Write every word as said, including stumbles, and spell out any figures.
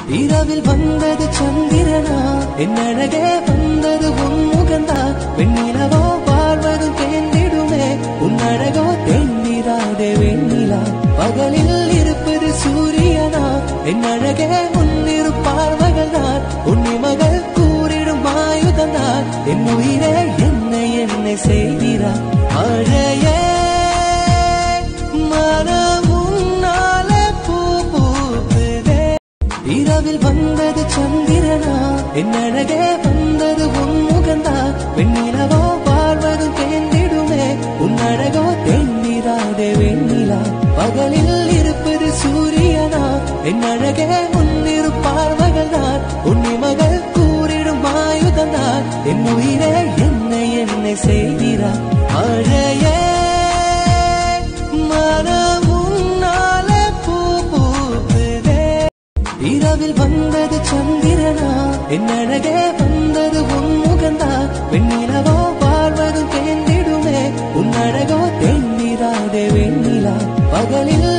இரவில் வந்தது சந்திரனா என்னழகே வந்தது உன்முகந்தா வெண்ணிலவோ வாழ்வதும் தேர்ந்திடுமே உன்னழகோ தேர்ந்திராதே வெண்ணிலா பகலில் இருப்பது சூரியனா என்னழகே உன்னிரு பார்வகள்தான் உன்னிமகள் கூறிடும் ஆயுதந்தான் என் உயிரே என்னை என்னை செய்கிறார் மழையே இரவில் வந்தது சந்திரனா என்னழகே வந்தது உன்முகந்தா வெண்ணிலவோ வாழ்வதும் தேர்ந்திடுமே உன்னழகோ தேர்ந்திராதே வெண்ணிலா பகலில் இருப்பது சூரியனா என்னழகே உன்னிரு பார்வகள்தான் உன்னிமகள் கூறிடும் ஆயுதந்தான் என் உயிரே என்னை என்னை செய்கிறார் மழையே இரவில் வந்தது சந்திரனா என்னழகே வந்தது உன்முகந்தா வெண்ணிலவோ வாழ்வதும் தேர்ந்திடுமே உன்னழகோ தேர்ந்திராதே வெண்ணிலா பகலில்